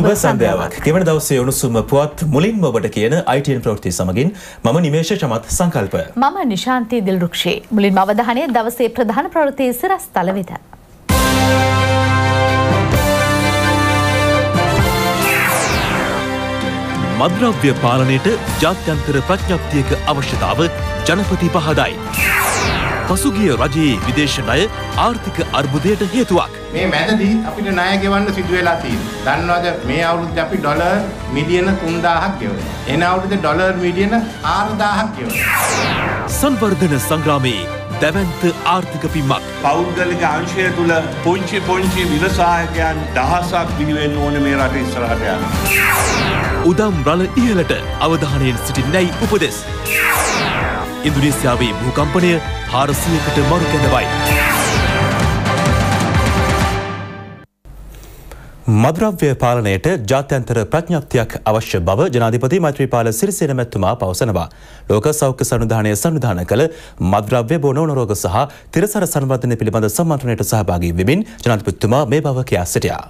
සුබ සන්ධ්‍යාවක්. ගෙවන දවසේ උණුසුම පුවත් මුලින්ම ඔබට කියන ITN ප්‍රවෘත්ති සමගින් මම නිමේෂ චමත් සංකල්ප. මම නිශාන්ති දිල්රුක්ෂේ. මුලින්ම අවධානය දවසේ ප්‍රධාන ප්‍රවෘත්ති සිරස්තල වෙත. මද්‍රව්‍ය පාලනයට ජාත්‍යන්තර ප්‍රඥප්තියක අවශ්‍යතාව ජනපති පහදයි. පසුගිය රජයේ විදේශ ණය ආර්ථික අර්බුදයට හේතුවක්. මේ මැදදී අපිට ණය ගෙවන්න සිදු වෙලා තියෙනවා. දන්නවද මේ අවුරුද්දේ අපි ඩොලර් මිලියන 3000ක් ගෙවුවා. එන අවුරුද්දේ ඩොලර් මිලියන 4000ක් ගෙවුවා. සංවර්ධන සංග්‍රාමයේ දැවැන්ත ආර්ථික පිම්මක්. පෞද්ගලික අංශය තුල පුංචි විවසායකයන් දහසක් බිහි වෙන්න ඕනේ මේ රට ඉස්සරහට යන්න. උදම් රළ ඉහළට අවධානයෙන් සිටින්නයි උපදෙස්. ඉන්දුනීසියාවේ භූකම්පනය 400කට මරු කැඳවයි. මද්‍රව්‍ය පාලනයට ජාත්‍යන්තර ප්‍රඥප්තියක් අවශ්‍ය බව ජනාධිපති මෛත්‍රීපාල සිරිසේන මැතිතුමා පවසනවා. ලෝක සෞඛ්‍ය සංවිධානය සංවිධානය කළ මද්‍රව්‍ය බොනෝන රෝග සහ තිරසර සංවර්ධනය පිළිබඳ සම්මන්ත්‍රණයට සහභාගී වෙමින් ජනාධිපතිතුමා මේ බව කියා සිටියා.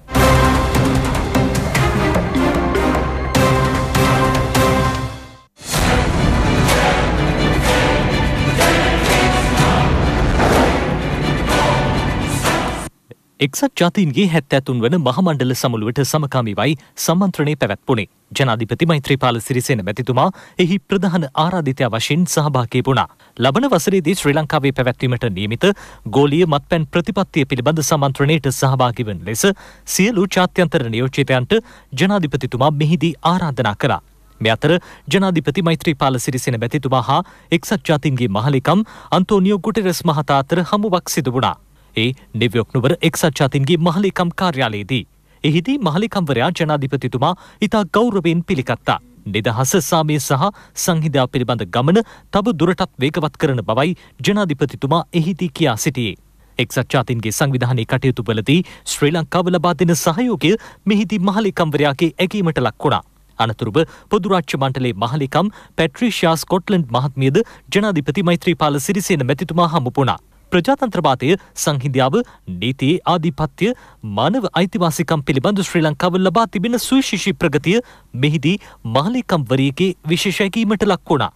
එක්සත් ජාතීන්ගේ 73 වන මහමණ්ඩල සමුළුවට සමකාමීවයි සම්මන්ත්‍රණය පැවැත්වුණේ. ජනාධිපති මෛත්‍රීපාල සිරිසේන මැතිතුමා එහි ප්‍රධාන ආරාධිතයා වශයෙන් සහභාගී වුණා. ලබන වසරේදී ශ්‍රී ලංකාවේ පැවැත්වීමට නියමිත ගෝලීය මත්පැන් ප්‍රතිපත්තිය පිළිබඳ සම්මන්ත්‍රණයට සහභාගී වන ලෙස සියලු ජාත්‍යන්තර නියෝජිතයන්ට ජනාධිපතිතුමා මෙහිදී ආරාධනා කළා. මේ අතර ජනාධිපති මෛත්‍රීපාල සිරිසේන මැතිතුමා හා එක්සත් ජාතීන්ගේ මහලේකම් අන්තෝනියෝ ගුටෙරස් මහතා අතර හමුවක් සිදු වුණා. ඒ නිව්යෝක් නුවර එක්සත් ජාතීන්ගේ මහලේකම් කාර්යාලයේදී. එහිදී මහලේකම්වරයා ජනාධිපතිතුමා ඉතා ගෞරවයෙන් පිළිගත්තා. නිදහස සාමය සහ සංහිඳා පිළිබඳ ගමන තව දුරටත් වේගවත් කරන බවයි ජනාධිපතිතුමා එහිදී කියා සිටියේ. එක්සත් ජාතීන්ගේ සංවිධානයේ කටයුතු වලදී ශ්‍රී ලංකාව ලබා දෙන සහයෝගය මෙහිදී මහලේකම්වරයාගේ ඇගීමට ලක් වුණා. අනතුරුව පොදු රාජ්‍ය මණ්ඩලයේ මහලේකම් පැට්‍රීෂියා ස්කොට්ලන්ඩ් මහත්මියද ජනාධිපති මෛත්‍රීපාල සිරිසේන මැතිතුමා හමු වුණා. ප්‍රජාතන්ත්‍රවාදය සංහිඳියාව නීතියේ ආධිපත්‍ය මානව අයිතිවාසිකම් පිළිබඳ ශ්‍රී ලංකාව ලබා තිබෙන සුවිශේෂී ප්‍රගතිය මෙහිදී මහලේකම්වරියගේ විශේෂ ඇගීමට ලක් වුණා.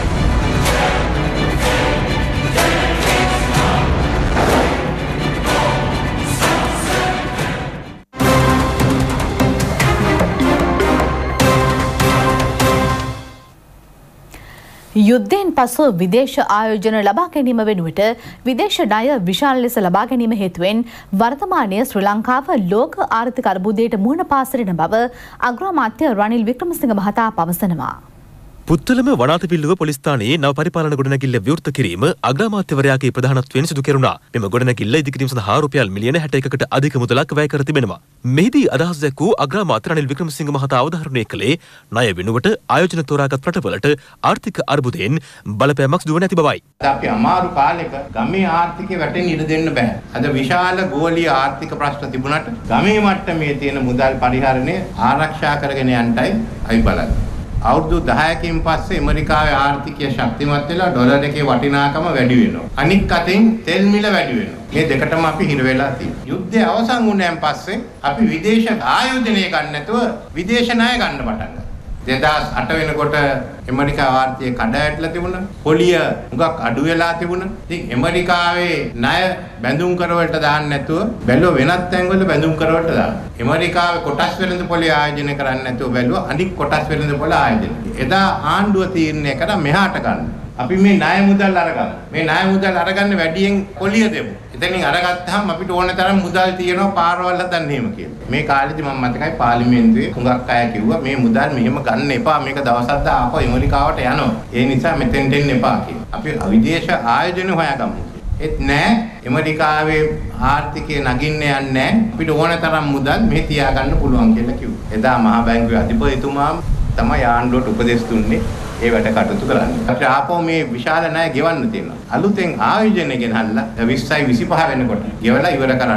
යුද්ධයෙන් පසු විදේශ ආයෝජන ලබා ගැනීම වෙනුවට විදේශ ණය විශාල ලෙස ලබා ගැනීම හේතුවෙන් වර්තමානයේ ශ්‍රී ලංකාව ලෝක ආර්ථික අර්බුදයට මුහුණ පා සිටින බව අග්‍රාමාත්‍ය රනිල් වික්‍රමසිංහ මහතා පවසනවා. පුත්තලම වනාතපිල්ලුව පොලිස් ස්ථානයේ නව පරිපාලන ගොඩනැගිල්ල විවෘත කිරීම අග්‍රාමාත්‍යවරයාගේ ප්‍රධානත්වයෙන් සිදු කෙරුණා. මෙම ගොඩනැගිල්ල ඉදිකිරීම සඳහා රුපියල් මිලියන 61කට අධික මුදලක් වැය කර තිබෙනවා. මෙහිදී අදහස් දැක්වූ අග්‍රාමාත්‍ය රනිල් වික්‍රමසිංහ මහතා අවධාරණය කළේ ණය වෙනුවට ආයෝජන තෝරාගත් රටවලට ආර්ථික අර්බුදයෙන් බලපෑමක් සිදු වන ඇති බවයි. අපි අමාරු කාලෙක ගමේ ආර්ථිකය වැටෙන්න ඉඩ දෙන්න බෑ. අද විශාල ගෝලීය ආර්ථික ප්‍රශ්න තිබුණාට ගමේ මට්ටමේ තියෙන මුදල් පරිහරණය ආරක්ෂා කරගෙන යන්නයි අපි බලන්නේ. අවුරුදු 10කින් පස්සේ ඇමරිකාවේ ආර්ථිකය ශක්තිමත් වෙලා ඩොලර් එකේ වටිනාකම වැඩි වෙනවා. අනික් අතින් තෙල් මිල වැඩි වෙනවා. මේ දෙකටම අපි හිර වෙලා තියෙනවා. යුද්ධය අවසන් වුණාන් පස්සේ අපි විදේශ ආයෝජනය ගන්න නැතුව විදේශ ණය ගන්න පටන් ගත්තා. 2008 වෙනකොට ඇමරිකාව ආර්ථිකය කඩාවැටලා තිබුණා. පොලිය හුඟක් අඩු වෙලා තිබුණා. ඉතින් ඇමරිකාවේ ණය බැඳුම් කරවලට දාන්න නැතුව බැලුව වෙනත් තැන්වල බැඳුම් කරවලට දාන්න. ඇමරිකාවේ කොටස් වෙළඳ පොලේ ආයෝජනය කරන්නේ නැතුව බැලුවා අනික් කොටස් වෙළඳ පොල ආයෝජනය. එදා ආණ්ඩුව තීරණය කරා මෙහාට ගන්න. අපි මේ ණය මුදල් අරගමු. මේ ණය මුදල් අරගන්න වැඩියෙන් පොලිය දෙමු. එතනින් අරගත්තාම අපිට ඕන තරම් මුදල් තියෙනවා පාරවල් හදන්න එහෙම කියලා. මේ කාලෙදි මම මතකයි පාර්ලිමේන්තුවේ හුඟක් අය කිව්වා මේ මුදල් මෙහෙම ගන්න එපා. මේක දවසක් ආපහු ඇමරිකාවට යනවා. ඒ නිසා මෙතෙන්ට එන්න එපා කියලා. අපි විදේශ ආයෝජන හොයාගමු. ඒත් නෑ ඇමරිකාවේ ආර්ථිකය නගින්න යන්නේ නෑ. අපිට ඕන තරම් මුදල් මේ තියාගන්න පුළුවන් කියලා කිව්වා. එදා මහා බැංකුවේ අධිපතිතුමා තමයි ආණ්ඩුවට උපදෙස් දුන්නේ. ඒ වැඩ කටයුතු කරන්නේ. අපිට ආපහු මේ විශාල ණය ගෙවන්න තියෙනවා. අලුතෙන් ආයෝජනය ගෙනල්ලා 20යි 25 වෙනකොට ගෙවලා ඉවර කරන්න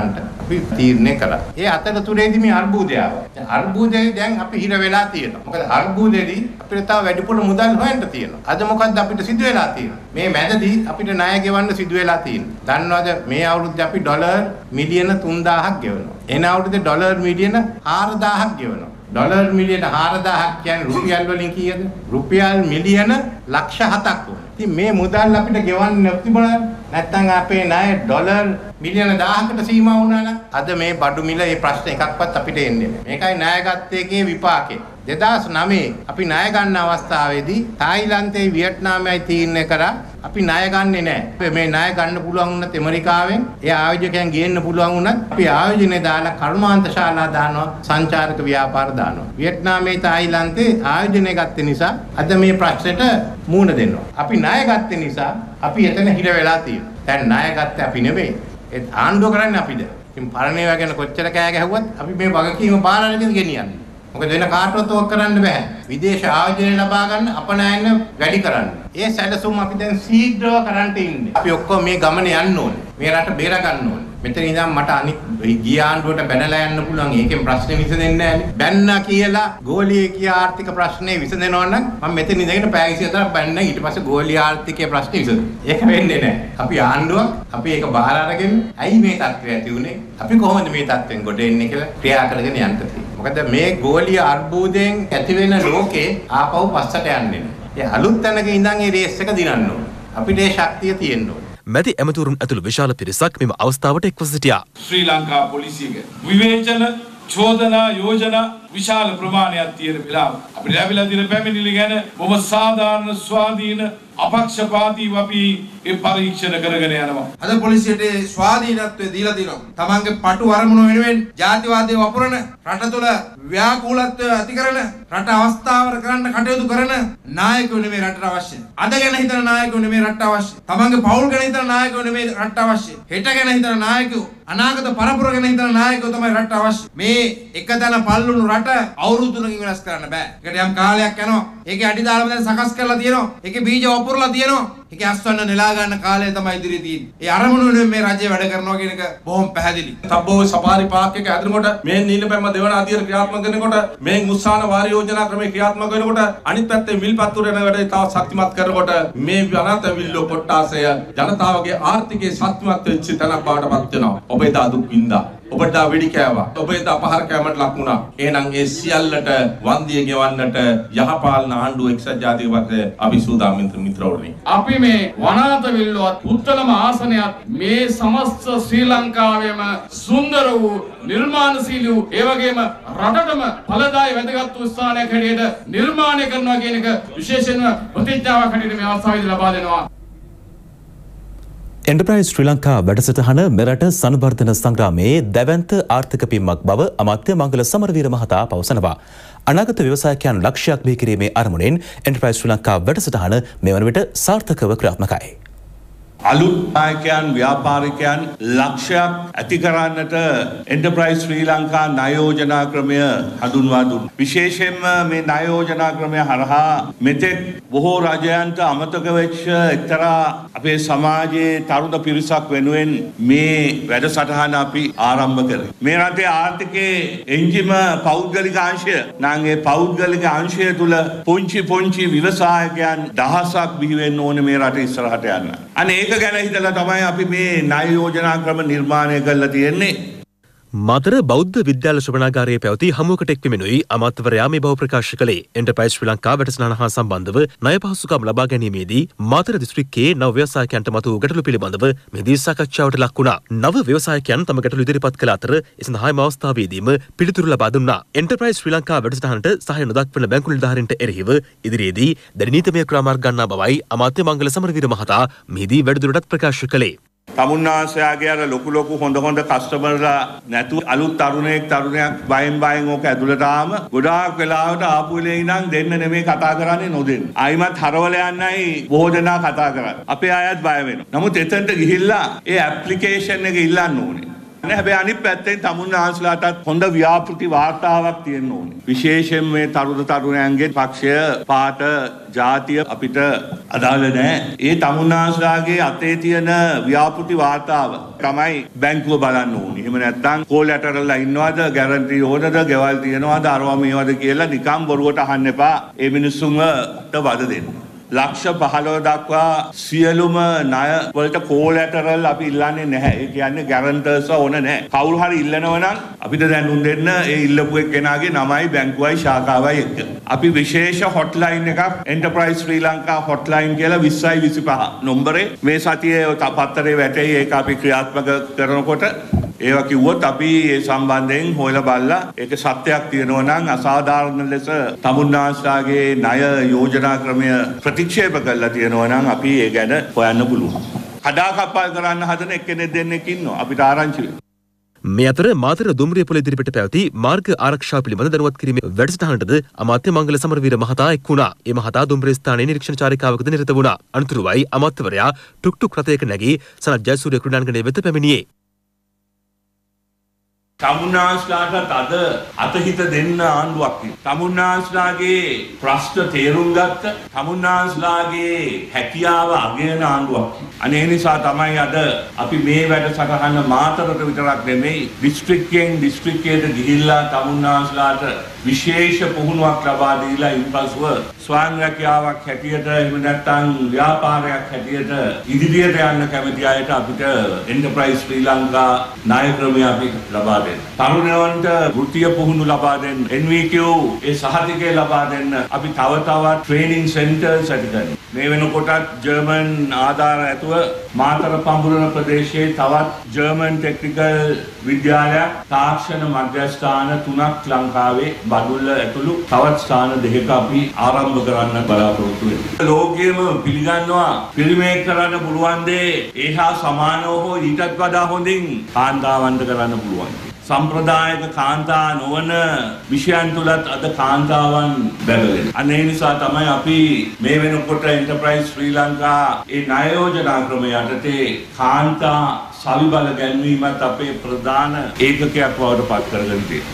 අපි තීරණය කළා. ඒ අතරතුරේදී මේ අර්බුදය ආවා. අර්බුදේ දැන් අපි හිර වෙලා තියෙනවා. මොකද අර්බුදේදී අපිට තව වැඩිපුර මුදල් හොයන්න තියෙනවා. අද මොකද්ද අපිට සිදු වෙලා තියෙන්නේ? මේ මැදදී අපිට ණය ගෙවන්න සිදු වෙලා තියෙන්නේ. දන්නවද මේ අවුරුද්දේ අපි ඩොලර් මිලියන 3000ක් ගෙවනවා. එන අවුරුද්දේ ඩොලර් මිලියන 4000ක් ගෙවනවා. ඩොලර් මිලියන 4000ක් කියන්නේ රුපියල් වලින් කීයද? රුපියල් මිලියන ලක්ෂ 7ක් වුණා. ඉතින් මේ මුදල් අපිට ගෙවන්න නැතිබුණා. නැත්තම් අපේ ණය ඩොලර් මිලියන 1000කට සීමා වුණා නම් අද මේ බඩු මිල මේ ප්‍රශ්න එකක්වත් අපිට එන්නේ නැහැ. මේකයි ණය ගත්ත එකේ විපාකේ. 2009 අපි ණය ගන්න අවස්ථාවේදී තායිලන්තේ වියට්නාමයයි තීරණය කරා අපි ණය ගන්නෙ නැහැ. මේ ණය ගන්න පුළුවන් වුණත් ඇමරිකාවෙන් ඒ ආයෝජකයන් ගේන්න පුළුවන් වුණත් අපි ආයෝජනේ දාලා කර්මාන්ත ශාලා දානවා, සංචාරක ව්‍යාපාර දානවා. වියට්නාමේ තායිලන්තේ ආයෝජනේ ගත්ත නිසා අද මේ ප්‍රශ්නෙට මුහුණ දෙනවා. අපි ණය ගත්ත නිසා අපි එතන හිර වෙලා තියෙනවා. දැන් ණය ගත්තේ අපි නෙමෙයි. ඒ ආණ්ඩුව කරන්නේ අපිද. ඉතින් පරණේවා ගැන කොච්චර කෑ ගැහුවත් අපි මේ වගකීම බාර අරගෙන ගෙනියන්නේ. මොකද වෙන කාටවත් ඕක කරන්න බෑ. විදේශ ආයෝජන ලබා ගන්න අපනයන වැඩි කරන්න. ඒ සැලසුම් අපි දැන් ශීඝ්‍රව කරන්න ඉන්නේ. අපි ඔක්කොම මේ ගමනේ යන්න ඕනේ. මේ රට බේර ගන්න ඕනේ. මෙතන ඉඳන් මට අනිත් ගිය ආණ්ඩුවට බැනලා යන්න පුළුවන්. ඒකෙන් ප්‍රශ්නේ විසඳෙන්නේ නැහැ. බැන්නා කියලා ගෝලීය ආර්ථික ප්‍රශ්නේ විසඳෙනවා නම් මම මෙතන ඉඳගෙන පැය 24ක් බැන්න ඊට පස්සේ ගෝලීය ආර්ථිකයේ ප්‍රශ්නේ විසඳෙනවා. ඒක වෙන්නේ නැහැ. අපි ආණ්ඩුවක් අපි ඒක බාර අරගෙන ඇයි මේ තත්ත්වය ඇති වුනේ? අපි කොහොමද මේ තත්ත්වෙන් ගොඩ එන්නේ කියලා ක්‍රියා කරගෙන යන්න තියෙන්නේ. මොකද මේ ගෝලීය අර්බුදයෙන් ඇති වෙන ලෝකේ ආපහු පස්සට යන්නේ නැහැ. ඒ අලුත් තැනක ඉඳන් ඒ රේස් එක දිනන්න ඕනේ. අපිට ඒ ශක්තිය තියෙන්න ඕනේ. මැති ඇමතුරුන් ඇතුළු විශාල පිරිසක් මෙම අවස්ථාවට එක්ව සිටියා. ශ්‍රී ලංකා පොලිසියගේ විවේචන චෝදනා යෝජනා විශාල ප්‍රමාණයක් තියෙන වෙලාව අපිට ලැබිලා තියෙන පැමිණිලි ගැන බොහොම සාධාරණ ස්වාධීන අපක්ෂපාතීව අපි ඒ පරීක්ෂණ කරගෙන යනවා. අද පොලිසියට ස්වාධීනත්වය දීලා දිනවා. තමන්ගේ පටු අරමුණු වෙනුවෙන් ජාතිවාදයේ වපුරන රට තුළ ව්‍යාකූලත්වය ඇති කරන රට අවස්ථාවර කරන්න කටයුතු කරන නායකයෝ නෙමෙයි රටට අවශ්‍ය. අද ගැන හිතන නායකයෝ නෙමෙයි රටට අවශ්‍ය. තමන්ගේ පවුල් ගැන හිතන නායකයෝ නෙමෙයි රටට අවශ්‍ය. හෙට ගැන හිතන නායකයෝ අනාගත පරපුර ගැන හිතන නායකයෝ තමයි රටට අවශ්‍ය. මේ එකතැන පල්ලුණු රට අවුරුදු 3කින් වෙනස් කරන්න බෑ. ඒකට යම් කාලයක් යනවා. ඒකේ අඩි දාලා දැන් සකස් කරලා තියෙනවා. ඒකේ බීජ වපුරලා තියෙනවා. ඒක අස්වන්න නෙලා ගන්න කාලය තමයි ඉදිරියේ තියෙන්නේ. ඒ අරමුණු වෙනුවෙන් මේ රජය වැඩ කරනවා කියන එක බොහොම පැහැදිලි. තබ්බෝ සපාරි පාක් එක ඇදෙනකොට මේ නීලපැම්ම දෙවන අධිර ක්‍රියාත්මක කරනකොට මේ මුස්සාන වාරි යෝජනා ක්‍රමයේ ක්‍රියාත්මක වෙනකොට අනිත් පැත්තේ මිල්පත්තුර යන වැඩේ තව ශක්තිමත් කරනකොට මේ අනාත විල්ලෝ කොට්ටාසය ජනතාවගේ ආර්ථිකයේ ශක්තිමත් වෙච්ච තැනක් බවට පත් වෙනවා. ඔබ ඒ දුක් විඳා ඔබට වෙඩි කෑවා. ඔබ ඒ අපහාර කෑමට ලක් වුණා. එහෙනම් ඒ සියල්ලට වන්දිය ගෙවන්නට යහපාලන ආණ්ඩුව එක්සත් ජාතික පක්ෂය අපි සූදානම් මිත්‍රවරුනි. අපි මේ වනාත විල්ලුවත් උත්තම ආසනයත් මේ සමස්ත ශ්‍රී ලංකාවේම සුන්දර වූ නිර්මාණශීලී වූ ඒ වගේම රටටම ඵලදායී වැදගත් වූ ස්ථානයක් හැටියට නිර්මාණය කරනවා කියන එක විශේෂයෙන්ම ප්‍රතිඥාවක් හැටියට මේ අවස්ථාවේදී ලබා දෙනවා. එන්ටර්ප්‍රයිස් ශ්‍රී ලංකා වැඩසටහන මෙරට සංවර්ධන සංග්‍රාමයේ දැවැන්ත ආර්ථික පිම්මක් බව අමාත්‍ය මංගල සමරවීර මහතා පවසනවා. අනාගත ව්‍යවසායකයන් ලක්ෂයක් බිහි කිරීමේ අරමුණෙන් එන්ටර්ප්‍රයිස් ශ්‍රී ලංකා වැඩසටහන මෙවන විට සාර්ථකව ක්‍රියාත්මකයි. අලුත් නායකයන් ව්‍යාපාරිකයන් ලක්ෂයක් ඇති කරන්නට එන්ටර්ප්‍රයිස් ශ්‍රී ලංකා ණය යෝජනා ක්‍රමය හඳුන්වා දුන්නා. විශේෂයෙන්ම මේ ණය යෝජනා ක්‍රමය හරහා මෙතෙක් බොහෝ රජයන්ට අමතක වෙච්ච එක්තරා අපේ සමාජයේ තරුණ පිරිසක් වෙනුවෙන් මේ වැඩසටහන අපි ආරම්භ කරේ. මේ රටේ ආර්ථිකයේ එන්ජිම පෞද්ගලික අංශය නම් ඒ පෞද්ගලික අංශය තුල පුංචි ව්‍යවසායකයන් දහසක් බිහි වෙන්න ඕනේ මේ රට ඉස්සරහට යන්න. අනේ ඒක ගැන හිතලා තමයි අපි මේ ණය යෝජනා ක්‍රම නිර්මාණය කරලා තියෙන්නේ. මාතර බෞද්ධ විද්‍යාල ශ්‍රවණාගාරයේ පැවති හමුවකට එක්වීමෙනුයි අමාත්‍යවරයා මේ බව ප්‍රකාශ කළේ. එන්ටර්ප්‍රයිස් ශ්‍රී ලංකා වැඩසටහන හා සම්බන්ධව ණය පහසුකම් ලබා ගැනීමේදී මාතර දිස්ත්‍රික්කයේ නව ව්‍යවසායකයන්ට මතු ගැටලු පිළිබඳව මෙහිදී සාකච්ඡාවට ලක් වුණා. නව ව්‍යවසායකයන් තම ගැටලු ඉදිරිපත් කළ අතර ඒ සඳහාම අවස්ථාවේදීම පිළිතුරු ලබා දුන්නා. එන්ටර්ප්‍රයිස් ශ්‍රී ලංකා වැඩසටහනට සහාය නොදක්වන බැංකු නිලධාරීන්ට එරෙහිව ඉදිරියේදී දැඩි නීතිමය ක්‍රමයක් ගන්නා බවයි අමාත්‍ය මංගල සමරවීර මහතා මෙහිදී වැඩිදුරටත් ප්‍රකාශ කළේ. තමුන්නාසයාගේ අර ලොකු හොඳ කස්ටමර්ලා නැතු අලුත් තරුණයෙක් තරුණයක් බයෙන් ඕක ඇතුළට ආම ගොඩාක් වෙලාවට ආපු වෙලේ ඉඳන් දෙන්න නෙමෙයි කතා කරන්නේ නොදෙන්න. ආයිමත් හරවල යන්නයි බොහෝ දෙනා කතා කරන්නේ. අපේ අයත් බය වෙනවා. නමුත් එතනට ගිහිල්ලා ඒ ඇප්ලිකේෂන් එක ඉල්ලන්න ඕනේ. හැබැයි අනිත් පැත්තෙන් තමුන්නාන්සලාටත් හොඳ ව්‍යාපෘති වාර්තාවක් තියෙන්න ඕනේ. විශේෂයෙන් මේ තරුණයන්ගේ පක්ෂය පාට ජාතිය අපිට අදාළ නැහැ. ඒ තමුන්නාන්සලාගේ අතේ තියෙන ව්‍යාපෘති වාර්තාව තමයි බැංකුව බලන්න ඕනේ. එහෙම නැත්නම් කොලැටරල්ලා ඉන්නවද, ගැරන්ටි ඕනද, ගෙවල් තියනවද, අරවා මේවද කියලා නිකම් බොරුවට අහන්න එපා. ඒ මිනිස්සුන්ට වද දෙන්න. ලක්ෂ 15 දක්වා සියලුම ණය වලට කොලැටරල් අපි ඉල්ලන්නේ නැහැ. ඒ කියන්නේ ගැරන්ටර්ස්ව ඕන නැහැ. කවුරු හරි ඉල්ලනවා නම් අපිට දැනුම් දෙන්න ඒ ඉල්ලපු එක්කෙනාගේ නමයි බැංකුවයි ශාඛාවයි එක්ක. අපි විශේෂ හොට්ලයින් එකක් එන්ටර්ප්‍රයිස් ශ්‍රී ලංකා හොට්ලයින් කියලා 2025 නම්බරේ මේ සතියේ පත්තරේ වැටෙයි. ඒක අපි ක්‍රියාත්මක කරනකොට ඒවා කිව්වොත් අපි ඒ සම්බන්ධයෙන් හොයලා බලලා ඒක සත්‍යයක් තියෙනවා නම් අසාධාරණ ලෙස තමුන්නාන්සලාගේ ණය යෝජනා ක්‍රමය ප්‍රතික්ෂේප කළා තියෙනවා නම් අපි ඒ ගැන හොයන්න පුළුවන්. කඩාකප්පල් කරන්න හදන එක්කෙනෙක් දෙන්නෙක් ඉන්නවා අපිට ආරංචි වෙනවා. මේ අතර මාතර දුම්රිය පොළ ඉදිරිපිට පැවති මාර්ග ආරක්ෂාව පිළිබඳ දැනුවත් කිරීමේ වැඩසටහනටද අමාත්‍ය මංගල සමරවීර මහතා එක් වුණා. ඒ මහතා දුම්රිය ස්ථානයේ නිරීක්ෂණ චාරිකාවකද නිරත වුණා. අනතුරුවයි අමාත්‍යවරයා ටුක් ටුක් රථයක නැගී සනත් ජයසූරිය ක්‍රීඩාංගණය වෙත පැමිණියේ. තමුන්නාන්සලාට අද අතහිත දෙන්න ආණ්ඩුවක් තියෙනවා. තමුන්නාන්සලාගේ ප්‍රශ්න තේරුම් ගත්ත, තමුන්නාන්සලාගේ හැකියාව අගයන ආණ්ඩුවක්. අනේ නිසා තමයි අද අපි මේ වැඩසටහන මාතරට විතරක් නෙමෙයි දිස්ත්‍රික්කයෙන් දිස්ත්‍රික්කයට ගිහිල්ලා තමුන්නාන්සලාට විශේෂ පුහුණුවක් ලබා දීලා ඉන්පසුව ස්වයං රැකියාවක් හැටියට එහෙම නැත්නම් ව්‍යාපාරයක් හැටියට ඉදිරියට යන්න කැමති අයට අපිට එන්ටර්ප්‍රයිස් ශ්‍රී ලංකා ණය ක්‍රමය අපි ලබා දෙන්න. තරුණයන්ට වෘත්තීය පුහුණු ලබා දෙන්න. NVQ ඒ සහතිකය ලබා දෙන්න. අපි තව තවත් ට්‍රේනින් සෙන්ටර්ස් ඇති කරනවා. මේ වෙනකොටත් ජර්මන් ආධාර ඇතුව මාතර පඹුරන ප්‍රදේශයේ තවත් ජර්මන් ටෙක්නිකල් විද්‍යාලයක් තාක්ෂණ මධ්‍යස්ථාන 3ක් ලංකාවේ බඩුල්ල ඇතුළු තවත් ස්ථාන දෙකක අපි ආරම්භ කරන්න බලාපොරොත්තු වෙනවා. ලෝකයේම පිළිගන්නවා පිරිමේක් කරන්න පුළුවන් දේ ඒහා සමානව හෝ ඊටත් වඩා හොඳින් කාන්තාවන්ට කරන්න පුළුවන්. සම්ප්‍රදායික කාන්තා නොවන විෂයන් තුලත් අද කාන්තාවන් බැලුවෙන. අනේ නිසා තමයි අපි මේ වෙනකොට එන්ටර්ප්‍රයිස් ශ්‍රී ලංකා ඒ ණය යෝජනා ක්‍රමය යටතේ කාන්තා සවිබල ගැන්වීමත් අපේ ප්‍රධාන ඒකකයක් බවට පත් කරගෙන තියෙනවා.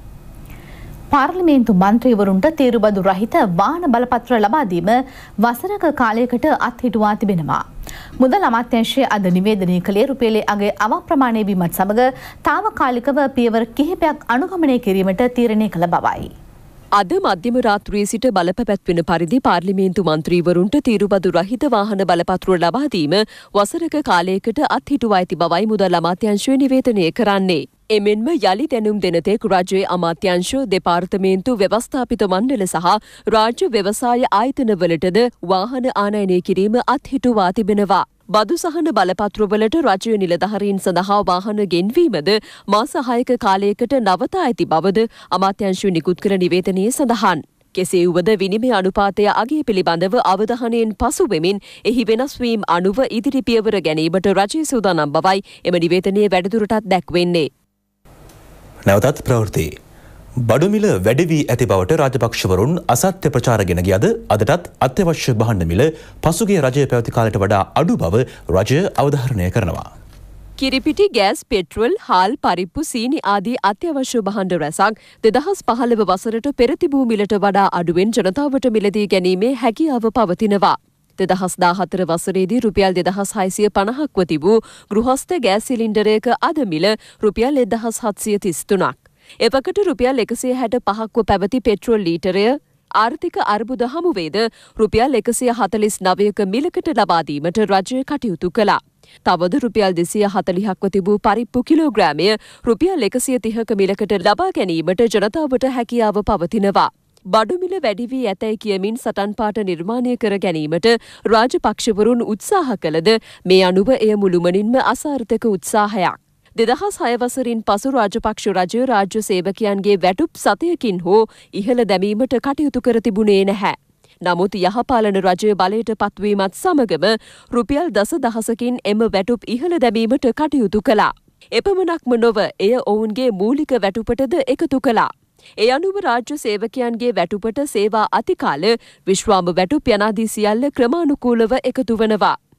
පාර්ලිමේන්තු මන්ත්‍රීවරුන්ට තීරුබදු රහිත වාහන බලපත්‍ර ලබා දීම වසරක කාලයකට අත්හිටුවා තිබෙනවා. මුදල් අමාත්‍යාංශය අද නිවේදනය කළේ රුපියලේ අගය අවප්‍රමාණය වීමත් සමග තාවකාලිකව පියවර කිහිපයක් අනුගමනය කිරීමට තීරණය කළ බවයි. අද මධ්‍යම රාත්‍රියේ සිට බලපැවැත්වෙන පරිදි පාර්ලිමේන්තු මන්ත්‍රීවරුන්ට තීරුබදු රහිත වාහන බලපත්‍ර ලබා දීම වසරක කාලයකට අත්හිටුවා ඇති බවයි මුදල් අමාත්‍යාංශය නිවේදනය කරන්නේ. එමෙන්ම යළි දැනුම් දෙනතෙක් රජයේ අමාත්‍යංශ දෙපාර්තමේන්තු ව්‍යවස්ථාපිත මණ්ඩල සහ රාජ්‍ය ව්‍යවසාය ආයතනවලටද වාහන ආනයනය කිරීම අත්හිටුවා තිබෙනවා. බදු සහන බලපත්‍රවලට රජය නිලධාරීන් සඳහා වාහන ගෙන්වීමද මාස 6ක කාලයකට නවතා ඇති බවද අමාත්‍යංශය නිකුත් කර නිවේදනයේ සඳහන්. කෙසේ වුවද විනිමය අනුපාතය අගය පිළිබඳව අවධානයෙන් පසු වෙමින් එහි වෙනස් වීම අනුව ඉදිරි පියවර ගැනීමට රජය සූදානම් බවයි එම නිවේදනයේ වැඩිදුරටත් දැක්වෙන්නේ. නැවතත් ප්‍රවෘත්ති. බඩු මිල වැඩි වී ඇති බවට රාජපක්ෂවරුන් අසත්‍ය ප්‍රචාර ගෙන ගියද අදටත් අත්‍යවශ්‍ය භාණ්ඩ මිල පසුගිය රජය පැවති කාලයට වඩා අඩු බව රජය අවධාරණය කරනවා. කිරිපිටි ගෑස් පෙට්‍රල් හාල් පරිප්පු සීනි ආදී අත්‍යවශ්‍ය භාණ්ඩ රැසක් 2015 වසරට පෙර තිබූ මිලට වඩා අඩුවෙන් ජනතාවට මිලදී ගැනීමේ හැකියාව පවතිනවා. 2014 වසරේදී රුපියල් 2650ක්ව තිබූ ගෘහස්ත ගෑස් සිලින්ඩරයක අද මිල රුපියල් 1733ක්. එවකට රුපියල් 165ක්ව පැවති පෙට්‍රෝල් ලීටරය ආර්ථික අර්බුද හමුවේද රුපියල් 149ක මිලකට ලබා දීමට රජය කටයුතු කළා. තවද රුපියල් 240ක්ව තිබූ පරිප්පු කිලෝග්‍රෑමය රුපියල් 130ක මිලකට ලබා ගැනීමට ජනතාවට හැකියාව පවතිනවා. බඩු මිල වැඩි වී ඇතැයි කියමින් සටන් පාට නිර්මාණය කර ගැනීමට රාජපක්ෂවරුන් උත්සාහ කළද මේ අනුව එය මුළුමනින්ම අසාර්ථක උත්සාහයක්. 2006 වසරින් පසු රාජපක්ෂ රජය රාජ්‍ය සේවකයන්ගේ වැටුප් සතයකින් හෝ ඉහළ දැමීමට කටයුතු කර තිබුණේ නැහැ. නමුත් යහපාලන රජය බලයට පත්වීමත් සමගම රුපියල් දසදහසකින් එම වැටුප් ඉහළ දැමීමට කටයුතු කළා. එපමණක්ම නොව එය ඔවුන්ගේ මූලික වැටුපටද එකතු කළා. ඒ අනුව රාජ්‍ය සේවකයන්ගේ වැටුපට සේවා අතිකාල විශ්‍රාම වැටුප් යනාදී සියල්ල ක්‍රමානුකූලව එකතු වනවා.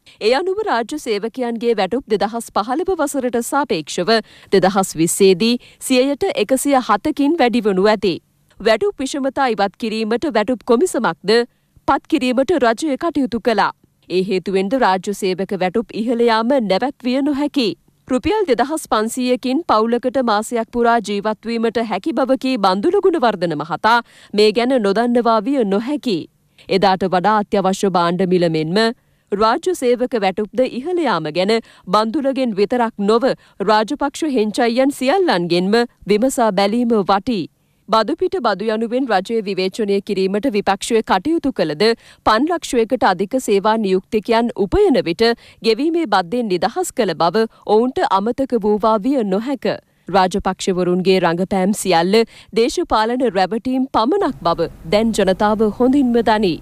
ඒ අනුව රාජ්‍ය සේවකයන්ගේ වැටුප් 2015 වසරට සාපේක්ෂව 2020දී 107%කින් වැඩි වනු ඇති. වැටුප් විෂමතා ඉවත් කිරීමට වැටුප් කොමිසමක්ද පත් කිරීමට රජය කටයුතු කළා. ඒ හේතුවෙන්ද රාජ්‍ය සේවක වැටුප් ඉහළ යාම නැවැත්විය නොහැකි. රුපියල් 2500කින් පවුලකට මාසයක් පුරා ජීවත් වීමට හැකි බව කී බන්දුල ගුණවර්ධන මහතා මේ ගැන නොදන්නවා විය නොහැකි. එදාට වඩා අත්‍යවශ්‍ය භාණ්ඩ මිල මෙන්ම රාජ්‍ය සේවක වැටුප්ද ඉහළ යාම ගැන බන්දුලගෙන් විතරක් නොව රාජපක්ෂ හෙංචයියන් සියල්ලන්ගෙන්ම විමසා බැලීම වටී. බදුපිට බදු යනුවෙන් රජය විවේචනය කිරීමට විපක්ෂය කටයුතු කළද 5 ලක්ෂයකට අධික සේවා නියුක්තිකයන් උපයන විට ගෙවීමේ බද්දෙන් නිදහස් කළ බව ඔවුන්ට අමතක වූවා විය නොහැක. රාජපක්ෂවරුන්ගේ රංගපෑම් සියල්ල දේශපාලන රැවටීම් පමණක් බව දැන් ජනතාව හොඳින්ම දනී.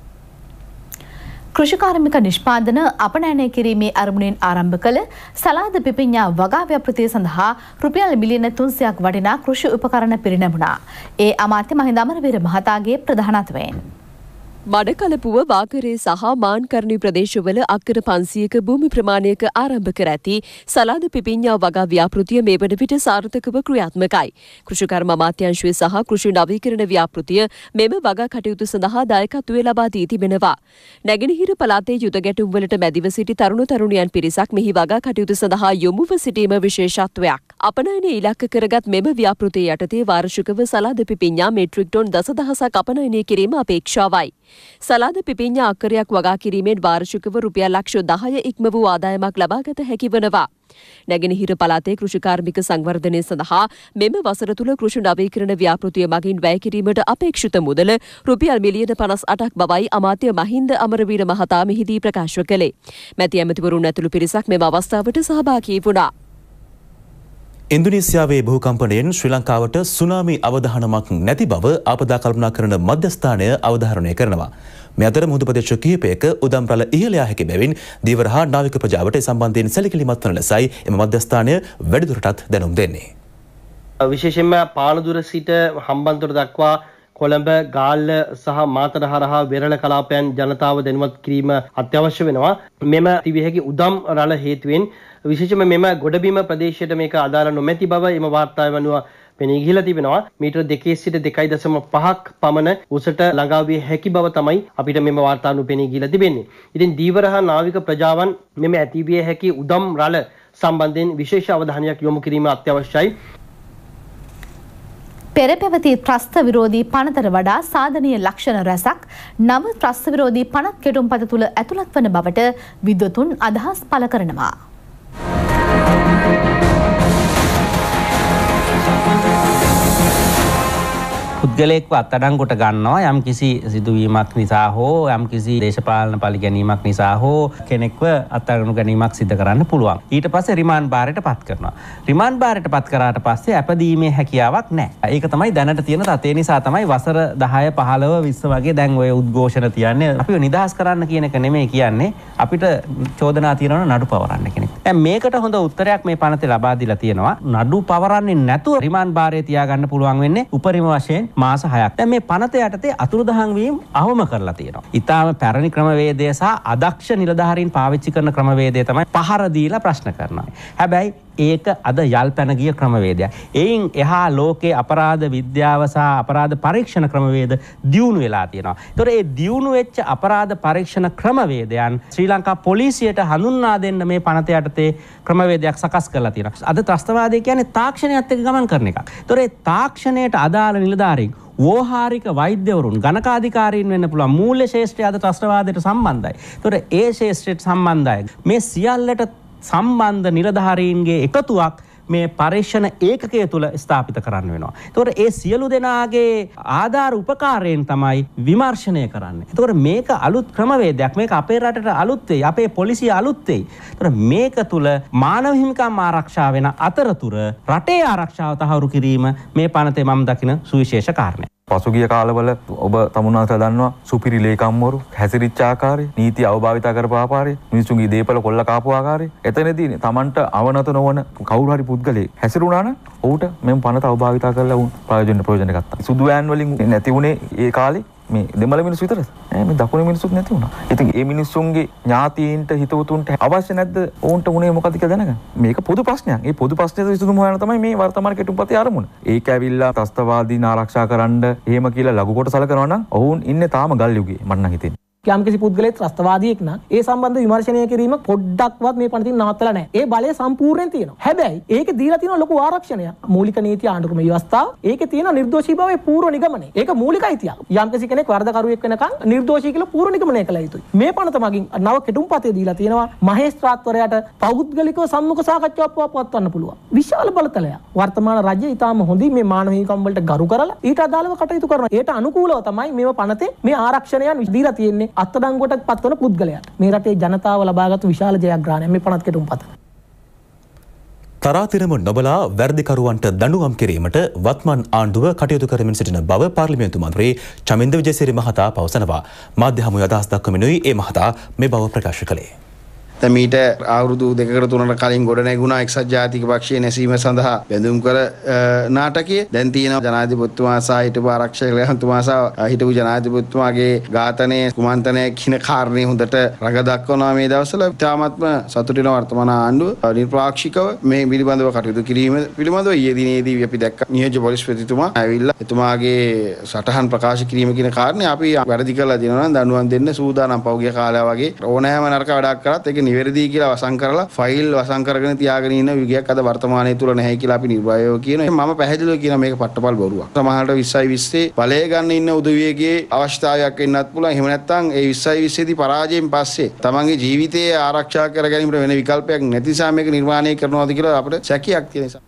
කෘෂිකාර්මික නිෂ්පාදන අපනයනය කිරීමේ අරමුණෙන් ආරම්භ කළ සලාද පිපිඤ්ඤා වගා ව්‍යාපෘතිය සඳහා රුපියල් මිලියන 300ක් වටිනා කෘෂි උපකරණ පිරිනැමුණා. ඒ අමාත්‍ය මහින්ද අමරවීර මහතාගේ ප්‍රධානත්වයෙන්. මඩකලපුව වාකරේ සහ මාන්කර්ණි ප්‍රදේශවල අක්කර 500ක භූමි ප්‍රමාණයක ආරම්භ කර ඇති සලාද පිපිඤ්ඤා වගා ව්‍යාපෘතිය මේ වන විට සාර්ථකව ක්‍රියාත්මකයි. කෘෂිකර්ම අමාත්‍යාංශය සහ කෘෂි නවීකරණ ව්‍යාපෘතිය මෙම වගා කටයුතු සඳහා දායකත්වය ලබා දී තිබෙනවා. නැගෙනහිර පළාතේ යුද ගැටුම්වලට මැදිව සිටි තරුණ තරුණියන් පිරිසක් මෙහි වගා කටයුතු සඳහා යොමුව සිටීම විශේෂත්වයක්. අපනයනය ඉලක්ක කරගත් මෙම ව්‍යාපෘතිය යටතේ වාර්ෂිකව සලාද පිපිඤ්ඤා මෙට්‍රික් ටොන් 10,000ක් අපනයනය කිරීම අපේක්ෂාවයි. සලාද පිපිඤ්ඤා අක්කරයක් වගා කිරීමෙන් වාර්ෂිකව රුපියල් ලක්ෂ 10 ඉක්ම වූ ආදායමක් ලබාගත හැකි වනවා. නැගෙනහිර පළාතේ කෘෂිකාර්මික සංවර්ධනය සඳහා මෙම වසර තුල කෘෂි නවීකරණ ව්‍යාපෘතිය මගින් වැය කිරීමට අපේක්ෂිත මුදල රුපියල් මිලියන 58ක් බවයි අමාත්‍ය මහින්ද අමරවීර මහතා මෙහිදී ප්‍රකාශ කළේ. මැති ඇමතිවරුන් ඇතුළු පිරිසක් මෙම අවස්ථාවට සහභාගී වුණා. ඉන්දුනීසියාවේ භූකම්පනයෙන් ශ්‍රී ලංකාවට සුනාමි අවධානමක් නැති බව ආපදා කළමනාකරණ මධ්‍යස්ථානය අවධාරණය කරනවා. මේ අතර මුහුදු ප්‍රදේශ කිහිපයක උදම් රළ ඉහළ යා හැකි බැවින් දීවර හා නාවික ප්‍රජාවට සම්බන්ධයෙන් සැලකිලිමත් වන ලෙසයි එම මධ්‍යස්ථානය වැඩිදුරටත් දැනුම් දෙන්නේ. විශේෂයෙන්ම පානදුර සිට හම්බන්තොට දක්වා කොළඹ ගාල්ල සහ මාතර හරහා වෙරළ කලාපයන් ජනතාව දැනුවත් කිරීම අත්‍යවශ්‍ය වෙනවා. මෙම තිබිය හැකි උදම් රළ හේතුවෙන් විශේෂයෙන්ම මෙම ගොඩබිම ප්‍රදේශයට මේක අදාළ නොමැති බව එම වාර්තාවේ වනුව පෙනී ගිහිලා තිබෙනවා. මීටර 2 සිට 2.5ක් පමණ උසට ළඟා විය හැකි බව තමයි අපිට මෙම වාර්තාවු පෙනී ගිහිලා තිබෙන්නේ. ඉතින් දීවර හා නාවික ප්‍රජාවන් මෙම ඇතිවිය හැකි උදම් රළ සම්බන්ධයෙන් විශේෂ අවධානයක් යොමු කිරීම අත්‍යවශ්‍යයි. පෙර පැවති ත්‍රස්ත විරෝධී පනතට වඩා සාධනීය ලක්ෂණ රැසක් නව ත්‍රස්ත විරෝධී පනත් කෙටුම්පත තුළ ඇතුළත් වන බවට විද්වතුන් අදහස් පළ කරනවා. පුද්ගලයෙක්ව අත්අඩංගුවට ගන්නවා යම් කිසි සිදුවීමක් නිසා හෝ යම් කිසි දේශපාලන පරිගැනීමක් නිසා හෝ කෙනෙක්ව අත්අඩංගු ගැනීමක් සිදු කරන්න පුළුවන්. ඊට පස්සේ රිමාන්ඩ් බාරයට පත් කරනවා. රිමාන්ඩ් බාරයට පත් කරාට පස්සේ අපදීමේ හැකියාවක් නැහැ. ඒක තමයි දැනට තියෙන තත්. ඒ නිසා තමයි වසර 10 15 20 වගේ දැන් ඔය උද්ඝෝෂණ තියන්නේ. අපිව නිදහස් කරන්න කියන එක නෙමෙයි කියන්නේ. අපිට චෝදනා තියෙනවා නඩු පවරන්න කෙනෙක්. දැන් මේකට හොඳ උත්තරයක් මේ පනතේ ලබා දීලා තියෙනවා. නඩු පවරන්නේ නැතුව රිමාන්ඩ් බාරයේ තියාගන්න පුළුවන් වෙන්නේ උපරිම වශයෙන් මාස 6ක්. දැන් මේ පනත යටතේ අතුරුදහන් වීම අවම කරලා තියෙනවා. ඊටාම පැරණි ක්‍රමවේදය සහ අදක්ෂ නිලධාරීන් පාවිච්චි කරන ක්‍රමවේදය තමයි පහර දීලා ප්‍රශ්න කරනවා. හැබැයි ඒක අද යල් පැන ගිය ක්‍රමවේදයක්. එයින් එහා ලෝකේ අපරාධ විද්‍යාව සහ අපරාධ පරීක්ෂණ ක්‍රමවේද දියුණු වෙලා තියෙනවා. ඒතොර ඒ දියුණු වෙච්ච අපරාධ පරීක්ෂණ ක්‍රමවේදයන් ශ්‍රී ලංකා පොලිසියට හඳුන්වා දෙන්න මේ පනත යටතේ ක්‍රමවේදයක් සකස් කරලා තියෙනවා. අද ත්‍රස්තවාදය කියන්නේ තාක්ෂණයත් එක්ක ගමන් කරන එකක්. ඒතොර ඒ තාක්ෂණයට අදාළ නිලධාරීන් වෝහාරික වෛද්‍යවරුන් ගණකාධිකාරීන් වෙන්න පුළුවන් මූල්‍ය ශේෂ්ත්‍රය අද ත්‍රස්තවාදයට සම්බන්ධයි. ඒතොර ඒ ශේෂ්ත්‍රයට සම්බන්ධයි. මේ සියල්ලට සම්බන්ධ නිලධාරීන්ගේ එකතුවක් මේ පරීක්ෂණ ඒකකය තුළ ස්ථාපිත කරන්න වෙනවා. ඒතකොට ඒ සියලු දෙනාගේ ආධාර උපකාරයෙන් තමයි විමර්ශනය කරන්නේ. ඒතකොට මේක අලුත් ක්‍රමවේදයක්. මේක අපේ රටට අලුත් වෙයි. අපේ පොලිසිය අලුත් වෙයි. ඒතකොට මේක තුළ මානව හිමිකම් ආරක්ෂා වෙන අතරතුර රටේ ආරක්ෂාව තහවුරු කිරීම මේ පනතේ මම දකින සුවිශේෂ කාරණයක්. පසුගිය කාලවල ඔබ තමුන්නාන්සලා දන්නවා සුපිරි ලේකම්වරු හැසිරිච්ච ආකාරය, නීති අවභාවිත කරපු ආකාරය, මිනිසුන්ගේ දේපල කොල්ල කාපු ආකාරය. එතනදී Tamanට අවනත නොවන කවුරු හරි පුද්ගලයෙක් හැසිරුණා නම් ඔහුට මෙම් පනත අවභාවිත කරලා උන් ප්‍රයෝජන ගත්තා. සුදු වෑන් වලින් නැති උනේ ඒ කාලේ මේ දෙමළ මිනිස්සු විතරද? මේ දකුණේ මිනිස්සුත් නැති වුණා. ඉතින් මේ මිනිස්සුන්ගේ ඥාතීන්ට හිතවතුන්ට අවශ්‍ය නැද්ද ඕන්ට උනේ මොකද කියලා දැනගන්න. මේක පොදු ප්‍රශ්නයක්. මේ පොදු ප්‍රශ්නෙට විසඳුම හොයන තමයි මේ වර්තමාන කෙටුම්පතේ අරමුණ. ඒක ඇවිල්ලා ත්‍රස්තවාදීන් ආරක්ෂා කරන්න එහෙම කියලා ලඝු කොට සලකනවා නම් ඔවුන් ඉන්නේ තාම ගල් යුගයේ මට නම් හිතෙන්නේ. යම්කිසි පුද්ගලයෙක් ත්‍රස්තවාදියෙක් නම් ඒ සම්බන්ධ විමර්ශනය කිරීම පොඩ්ඩක්වත් මේ පනතින් නවත්තලා නැහැ. ඒ බලය සම්පූර්ණයෙන් තියෙනවා. හැබැයි ඒකේ දීලා තියෙන ලොකු ආරක්ෂණයක්. මූලික නීති ආණ්ඩුක්‍රම ව්‍යවස්ථාව ඒකේ තියෙන නිර්දෝෂී බවේ පූර්ව නිගමනය. ඒක මූලිකයි තියා. යම්කිසි කෙනෙක් වරදකරුවෙක් වෙනකන් නිර්දෝෂී කියලා පූර්ව නිගමනය කළ යුතුයි. මේ පනත මගින් නව කෙටුම්පතේ දීලා තියෙනවා මහේස්ත්‍රාත්වරයාට පෞද්ගලිකව සම්මුඛ සාකච්ඡාවක් පවත්වන්න පුළුවන්. විශාල බලතලයක්. වර්තමාන රජය ඊටාම හොඳින් මේ මානව හිමිකම් වලට ගරු කරලා ඊට අදාළව කටයුතු කරනවා. ඒට අනුකූලව තමයි මේව පනතේ මේ ආරක්ෂණයන් දීලා තියෙන්නේ. අත්අඩංගුවට පත්වන පුද්ගලයාට මේ රටේ ජනතාව ලබාගත් විශාල ජයග්‍රහණයක් මේ පනත් කෙටුම්පත. තරාතිරම නොබලා වැරදිකරුවන්ට දඬුවම් කිරීමට වත්මන් ආණ්ඩුව කටයුතු කරමින් සිටින බව පාර්ලිමේන්තු මන්ත්‍රී චමින්ද විජේසිරි මහතා පවසනවා. මාධ්‍ය හමුවේ අදහස් දක්වමිනුයි ඒ මහතා මේ බව ප්‍රකාශ කළේ. මීට අවුරුදු 2-3කට කලින් ගොඩ නැගුණා එක්සත් ජාතික පක්ෂයේ නැසීම සඳහා බැඳුම් කර නාටකය. දැන් තියෙනවා ජනාධිපතිතුමා සහ හිටපු ආරක්ෂක ලේකම්තුමා සහ හිටපු ජනාධිපතිතුමාගේ ඝාතනය කුමන්ත්‍රණය කියන කාරණේ හොඳට රඟ දක්වනවා මේ දවස්වල. තාමත්ම සතුටින වර්තමාන ආණ්ඩුව නිර්පාක්ෂිකව මේ පිළිබඳව කටයුතු කිරීම පිළිබඳව ඊයේ දිනේදී අපි දැක්ක නියෝජ්‍ය පොලිස්පතිතුමා ඇවිල්ලා එතුමාගේ සටහන් ප්‍රකාශ කිරීම කියන කාරණේ අපි වැරදි කරලා දෙනවා නම් දඬුවම් දෙන්න සූදානම් පෞගිය කාලය වගේ ඕනෑම නරක වැඩක් කරත් ඒක නිවැරදි කියලා වසන් කරලා ෆයිල් වසන් කරගෙන තියාගෙන ඉන්න විගයක් අද වර්තමානයේ තුල නැහැ කියලා අපි නිර්භයව කියනවා. මම පැහැදිලිව කියනවා මේක පට්ටපල් බොරුවක්. සමහරට 2020 බලය ගන්න ඉන්න උදවියගේ අවස්ථාවක් වෙන්නත් පුළුවන්. එහෙම නැත්නම් ඒ 2020 දී පරාජයෙන් පස්සේ තමන්ගේ ජීවිතය ආරක්ෂා කර ගැනීමට වෙන විකල්පයක් නැති නිසා මේක නිර්මාණය කරනවාද කියලා අපිට සැකයක් තියෙන නිසා.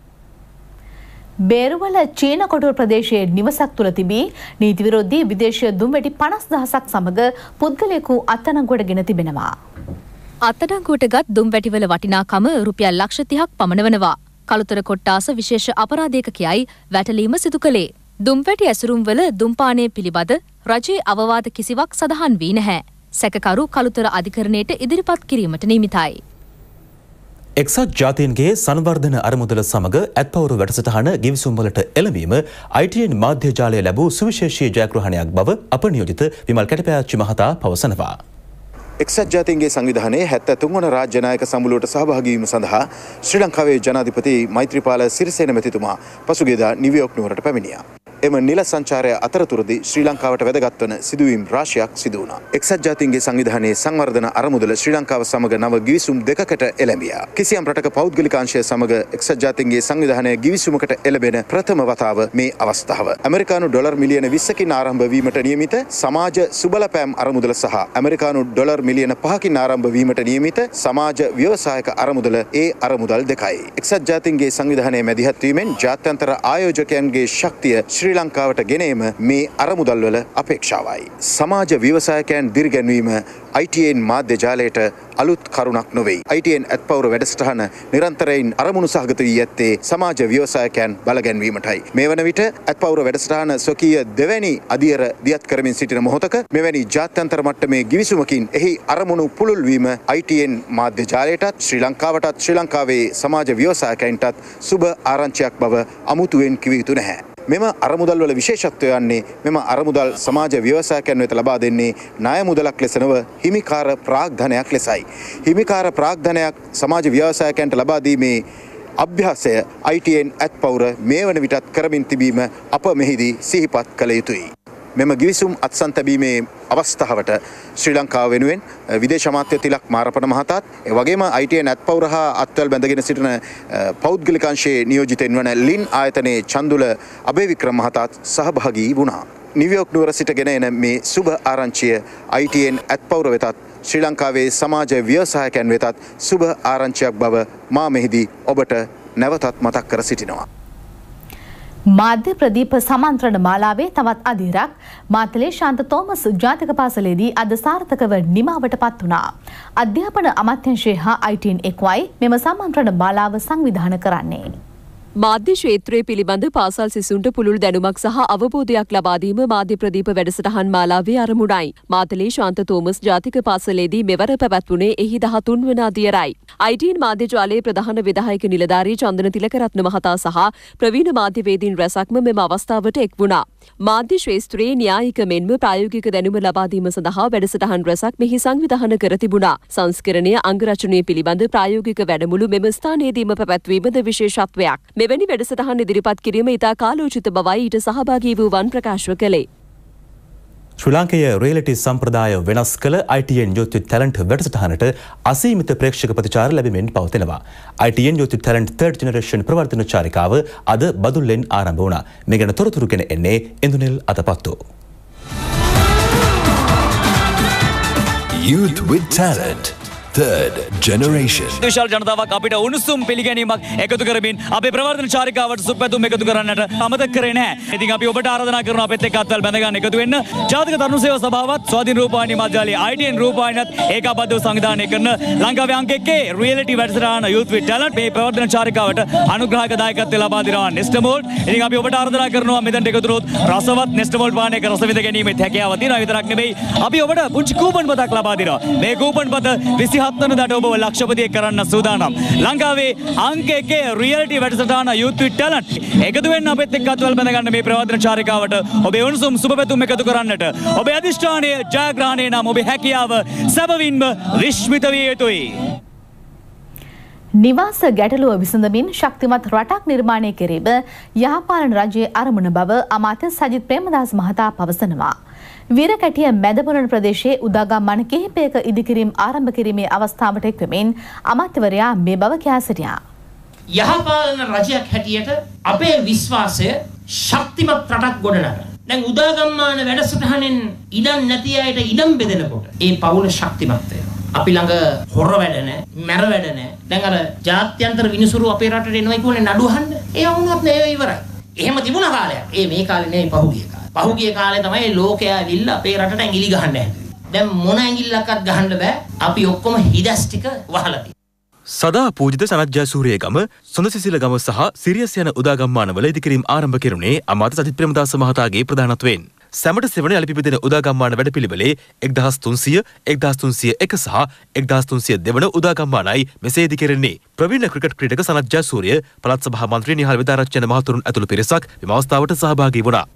බේරුවල චීන කොටුව ප්‍රදේශයේ නිවසක් තුළ තිබී නීති විරෝධී විදේශීය දුම්වැටි 50,000ක් සමග පුද්ගලයෙකු අත්අඩංගුවට ගෙන තිබෙනවා. අත්අඩංගුවටගත් දුම්වැටිවල වටිනාකම රුපියල් ලක්ෂ 30ක් පමණ වනවා. කළුතර කොට්ටාස විශේෂ අපරාධයකකයයි වැටලීම සිදු කළේ. දුම්වැටි ඇසුරුම්වල දුම්පානය පිළිබඳ රජයේ අවවාද කිසිවක් සඳහන් වී නැහැ. සැකකරු කළුතර අධිකරණයට ඉදිරිපත් කිරීමට නියමිතයි. එක්සත් ජාතීන්ගේ සංවර්ධන අරමුදල සමග ඇත්පවුරු වැඩසටහන ගිවිසුම්වලට එළඹීම ITN මාධ්‍ය ජාලය ලැබූ සුවිශේෂී ජයග්‍රහණයක් බව අප නියෝජිත විමල් කැටපෑච්චි මහතා පවසනවා. එක්සත් ජාතීන්ගේ සංවිධානයේ 73 වන රාජ්‍ය නායක සමුළුවට සහභාගී වීම සඳහා ශ්‍රී ලංකාවේ ජනාධිපති මෛත්‍රීපාල සිරිසේන මැතිතුමා පසුගියදා නිව්යෝක් නුවරට පැමිණියා. එම නිල සංචාරය අතරතුරදී ශ්‍රී ලංකාවට වැදගත් වන සිදුවීම් රාශියක් සිදු වුණා. එක්සත් ජාතීන්ගේ සංවිධානයේ සංවර්ධන අරමුදල ශ්‍රී ලංකාව සමග නව ගිවිසුම් දෙකකට එළඹියා. කිසියම් රටක පෞද්ගලිකාංශය සමග එක්සත් ජාතීන්ගේ සංවිධානය ගිවිසුමකට එළඹෙන ප්‍රථම වතාව මේ අවස්ථාව. ඇමරිකානු ඩොලර් මිලියන 20කින් ආරම්භ වීමට නියමිත සමාජ සුබලපෑම් අරමුදල සහ ඇමරිකානු ඩොලර් මිලියන 5කින් ආරම්භ වීමට නියමිත සමාජ ව්‍යවසායක අරමුදල ඒ අරමුදල් දෙකයි. එක්සත් ජාතීන්ගේ සංවිධානයේ මැදිහත් වීමෙන් ජාත්‍යන්තර ආයෝජකයන්ගේ ශක්තිය ශ්‍රී ලංකාවට ගෙනීම මේ අරමුදල් වල අපේක්ෂාවයි. සමාජ ව්‍යවසායකයන් දිරිගැන්වීම ITN මාධ්‍ය ජාලයට අලුත් කරුණක් නොවේ. ITN ඇත්පවුර වැඩසටහන නිරන්තරයෙන් අරමුණු සහගත වී ඇත්තේ සමාජ ව්‍යවසායකයන් බලගැන්වීමටයි. මේ වන විට ඇත්පවුර වැඩසටහන ස්වකීය දෙවැනි අදියර දියත් කරමින් සිටින මොහොතක මෙවැනි ජාත්‍යන්තර මට්ටමේ ගිවිසුමකින් එහි අරමුණු පුළුල් වීම ITN මාධ්‍ය ජාලයටත් ශ්‍රී ලංකාවටත් ශ්‍රී ලංකාවේ සමාජ ව්‍යවසායකයන්ටත් සුබ ආරංචියක් බව අමුතුවෙන් කිව යුතු නැහැ. මෙම අරමුදල් වල විශේෂත්වය යන්නේ මෙම අරමුදල් සමාජ ව්‍යවසායකයන් වෙත ලබා දෙන්නේ ණය මුදලක් ලෙස නොව හිමිකාර ප්‍රාග්ධනයක් ලෙසයි. හිමිකාර ප්‍රාග්ධනයක් සමාජ ව්‍යවසායකයන්ට ලබා දීමේ අභ්‍යාසය ITN ඇත්පවුර මේ වන විටත් කරමින් තිබීම අප මෙහිදී සිහිපත් කළ යුතුයි. මෙම ගිවිසුම් අත්සන් තැබීමේ අවස්ථාවට ශ්‍රී ලංකාව වෙනුවෙන් විදේශ අමාත්‍ය තිලක් මාරපන මහතාත් ඒ වගේම ITN ඇත්පවුර හා අත්වැල් බැඳගෙන සිටින පෞද්ගලිකාංශයේ නියෝජිතෙන් වන ලින් ආයතනයේ චන්දුල අබේවික්‍රම මහතාත් සහභාගී වුණා. නිව්යෝක් නුවර සිටගෙන එන මේ සුබ ආරංචිය ITN ඇත්පවුර වෙතත් ශ්‍රී ලංකාවේ සමාජ ව්‍යවසායකයන් වෙතත් සුබ ආරංචියක් බව මා මෙහිදී ඔබට නැවතත් මතක් කර සිටිනවා. මාධ්‍ය ප්‍රදීප සමන්ත්‍රණ මාලාවේ තවත් අදියරක් මාතලේ ශාන්ත තෝමස් ජාතික පාසලේදී අද සාර්ථකව නිමාවට පත් වුණා. අධ්‍යාපන අමාත්‍යාංශය හා ITN එක්වයි මෙම සමන්ත්‍රණ මාලාව සංවිධානය කරන්නේ. මාධ්‍ය ක්ෂේත්‍රයේ පිළිබඳ පාසල් සිසුන්ට පුළුල් දැනුමක් සහ අවබෝධයක් ලබා දීම මාධ්‍ය ප්‍රදීප වැඩසටහන් මාලාවේ අරමුණයි. මාතලේ ශාන්ත තෝමස් ජාතික පාසලේදී මෙවර පැවැත්වුණේ එහි 13 වන අදියරයි. ITN මාධ්‍ය ජාලයේ ප්‍රධාන විධායක නිලධාරී චන්දන තිලකරත්න මහතා සහ ප්‍රවීණ මාධ්‍යවේදීන් රැසක්ම මෙම අවස්ථාවට එක් වුණා. මාධ්‍ය ක්ෂේත්‍රයේ න්‍යායික මෙන්ම ප්‍රායෝගික දැනුම ලබා දීම සඳහා වැඩසටහන් රැසක් මෙහි සංවිධානය කර තිබුණා. සංස්කරණය අංගරචනය පිළිබඳ ප්‍රායෝගික වැඩමුළු මෙම ස්ථානයේදීම පැවැත්වීමද විශේෂත්වයක්. මෙවැනි වැඩසටහන් ඉදිරිපත් කිරීම ඉතා කාලෝචිත බවයි ඊට සහභාගී වූවන් ප්‍රකාශ කළේ. ශ්‍රී ලාංකේය රියැලිටි සම්ප්‍රදාය වෙනස් කළ ITN Youth with Talent වැඩසටහනට අසීමිත ප්‍රේක්ෂක ප්‍රතිචාර ලැබෙමින් පවතිනවා. ITN Youth with Talent Third Generation ප්‍රවර්තන චාරිකාව අද බදුල්ලෙන් ආරම්භ වුණා. මේ ගැන තොරතුරු ගෙන එන්නේ Indunil Athapattu. Youth with Talent Third Generation. විශාල ජනතාවක් අපිට උණුසුම් පිළිගැනීමක් එකතු කරමින් අපේ ප්‍රවර්තන චාරිකාවට සුබපැතුම් එකතු කරන්නට අමතක කරේ නැහැ. ඉතින් අපි ඔබට ආරාධනා කරනවා අපිත් එක්ක අත්වල බැඳ ගන්න එකතු වෙන්න. ජාතික තරුණ සේවා සභාවත් ස්වාධීන රූපවාහිනී මාධ්‍යාලය ITN රූපවාහිනියත් ඒකාබද්ධව සංවිධානය කරන ලංකාවේ අංක 1 රියැලිටි වැඩසටහන Youth with Talent මේ ප්‍රවර්තන චාරිකාවට අනුග්‍රහක දායකත්වය ලබා දෙනවා නෙස්ටමෝල්ඩ්. ඉතින් අපි ඔබට ආරාධනා කරනවා මෙතනට එකතු වුණොත් රසවත් නෙස්ටමෝල්ඩ් පානයක රස විඳ ගැනීමේ හැකියාව තියෙනවා. විතරක් නෙමෙයි අපි ඔබට පුංචි කූපන් පතක් ලබා දෙනවා. මේ කූපන් පත 27 වෙනිදාට ඔබ ලක්ෂපතියෙක් කරන්න සූදානම්. ලංකාවේ අංක 1 රියැලිටි වැඩසටහන Youth with Talent එකතු වෙන්න අපිත් එක්ක අත්වල බැඳ ගන්න මේ ප්‍රවර්තන චාරිකාවට ඔබේ උණුසුම් සුබපැතුම් එකතු කරන්නට ඔබේ අධිෂ්ඨානය ජයග්‍රහණය නම් ඔබේ හැකියාව සැබවින්ම විශ්මිත විය යුතුයි. නිවාස ගැටලුව විසඳමින් ශක්තිමත් රටක් නිර්මාණය කිරීම යහපාලන රජයේ අරමුණ බව අමාත්‍ය සජිත් ප්‍රේමදාස මහතා පවසනවා. වීරකැටිය මැදපොළොන් ප්‍රදේශයේ උදාගම්මාන කිහිපයක ඉදිකිරීම් ආරම්භ කිරීමේ අවස්ථාවට එක්වමින් අමාත්‍යවරයා මේ බව කියා සිටියා. යහපාලන රජයක් හැටියට අපේ විශ්වාසය ශක්තිමත් රටක් ගොඩනගන්න. දැන් උදාගම්මාන වැඩසටහනෙන් ඉඩම් නැති අයට ඉඩම් බෙදනකොට ඒ පවුල ශක්තිමත් වෙනවා. අපි ළඟ හොර වැඩ නැහැ, මැර වැඩ නැහැ. දැන් අර ජාත්‍යන්තර විනිසුරු අපේ රටට එනවා කියන්නේ නඩු අහන්න. ඒ වුණත් නේ ඉවරයි. එහෙම තිබුණ කාලයක්. මේ කාලේ නෙවෙයි පහුගිය කාලේ. පහුගිය කාලේ තමයි ලෝකයා ඇවිල්ලා අපේ රටට ඇඟිලි ගහන්න හැදුවේ. දැන් මොන ඇඟිල්ලක්වත් ගහන්න බෑ. අපි ඔක්කොම හිදස් ටික වහලා තියෙනවා. සදා පූජිත සනත් ජයසූරියගම සොඳසිසිලගම සහ සිරියස් යන උදාගම්මානවල ඉදිකිරීම් ආරම්භ කෙරුණේ අමාත්‍ය සජිත් ප්‍රේමදාස මහතාගේ ප්‍රධානත්වයෙන්. සැමට සෙවන යලිපිපෙදෙන උදාගම්මාන වැඩපිළිවෙලේ 1300, 1301 සහ 1302 වන උදාගම්මානයි මෙසේ ඉදිකෙරෙන්නේ. ප්‍රවීණ ක්‍රිකට් ක්‍රීඩක සනත් ජයසූරිය, පළාත් සභා මන්ත්‍රී නිහාල් විදාරච්චි යන මහතුරුන් ඇතුළු පිරිසක් මෙම අවස්ථාවට සහභාගී වුණා.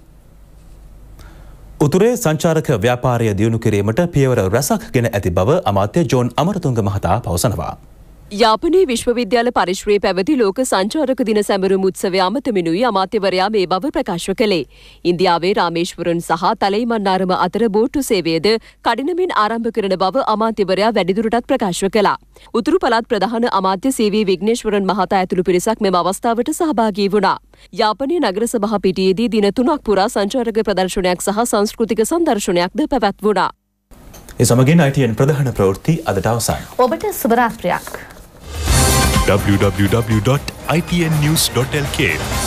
උතුරේ සංචාරක ව්‍යාපාරය දියුණු කිරීමට පියවර රැසක් ගෙන ඇති බව අමාත්‍ය ජෝන් අමරතුංග මහතා පවසනවා. යාපනයේ විශ්වවිද්‍යාල පරිශ්‍රයේ පැවති ලෝක සංචාරක දින සැමරුම් උත්සවය අමතමිනුයි අමාත්‍යවරයා මේ බව ප්‍රකාශ කළේ. ඉන්දියාවේ රාමේශ්වරන් සහ තලයිමන්නාරම අතර බෝට්ටු සේවයද කඩිනමින් ආරම්භ කරන බව අමාත්‍යවරයා වැඩිදුරටත් ප්‍රකාශ කළා. උතුරු පළාත් ප්‍රධාන අමාත්‍ය සී.වී. විග්නේශ්වරන් මහතා ඇතුළු පිරිසක් මෙම අවස්ථාවට සහභාගී වුණා. යාපනයේ නගර සභා පිටියේදී දින 3ක් පුරා සංචාරක ප්‍රදර්ශනයක් සහ සංස්කෘතික සංදර්ශනයක්ද පැවැත්වුණා. ඒ සමගින් ITN ප්‍රධාන ප්‍රවෘත්ති අදට අවසන්. ඔබට සුබ රාත්‍රියක්. www.itnnews.lk